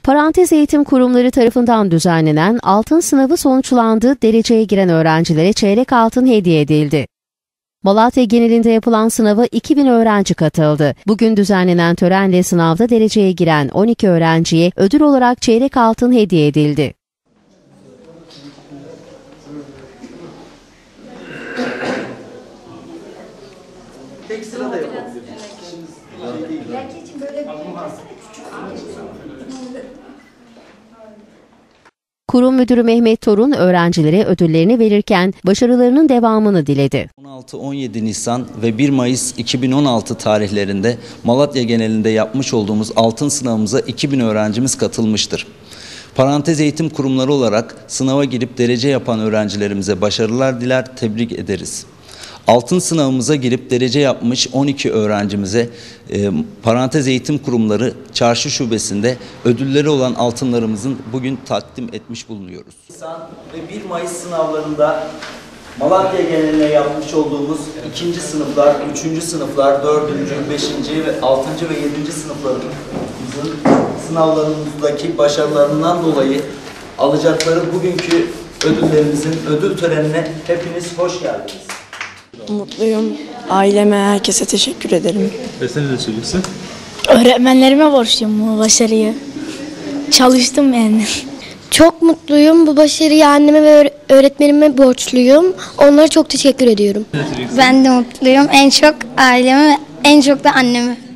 Parantez eğitim kurumları tarafından düzenlenen altın sınavı sonuçlandı, dereceye giren öğrencilere çeyrek altın hediye edildi. Malatya genelinde yapılan sınava 2000 öğrenci katıldı. Bugün düzenlenen törenle sınavda dereceye giren 12 öğrenciye ödül olarak çeyrek altın hediye edildi. Tek sırada yapabilirsiniz. Kurum Müdürü Mehmet Torun öğrencilere ödüllerini verirken başarılarının devamını diledi. 16-17 Nisan ve 1 Mayıs 2016 tarihlerinde Malatya genelinde yapmış olduğumuz altın sınavımıza 2000 öğrencimiz katılmıştır. Parantez eğitim kurumları olarak sınava girip derece yapan öğrencilerimize başarılar diler, tebrik ederiz. Altın sınavımıza girip derece yapmış 12 öğrencimize Parantez Eğitim Kurumları Çarşı Şubesi'nde ödülleri olan altınlarımızın bugün takdim etmiş bulunuyoruz. Nisan ve 1 Mayıs sınavlarında Malatya geneline yapmış olduğumuz 2. sınıflar, 3. sınıflar, 4. 5. ve 6. ve 7. sınıflarımızın sınavlarımızdaki başarılarından dolayı alacakları bugünkü ödüllerimizin ödül törenine hepiniz hoş geldiniz. Mutluyum. Aileme, herkese teşekkür ederim. Ve sen ne söylüyorsun? Öğretmenlerime borçluyum bu başarıyı. Çalıştım yani. Çok mutluyum. Bu başarıyı anneme ve öğretmenime borçluyum. Onlara çok teşekkür ediyorum. Ben de mutluyum. En çok aileme, en çok da anneme.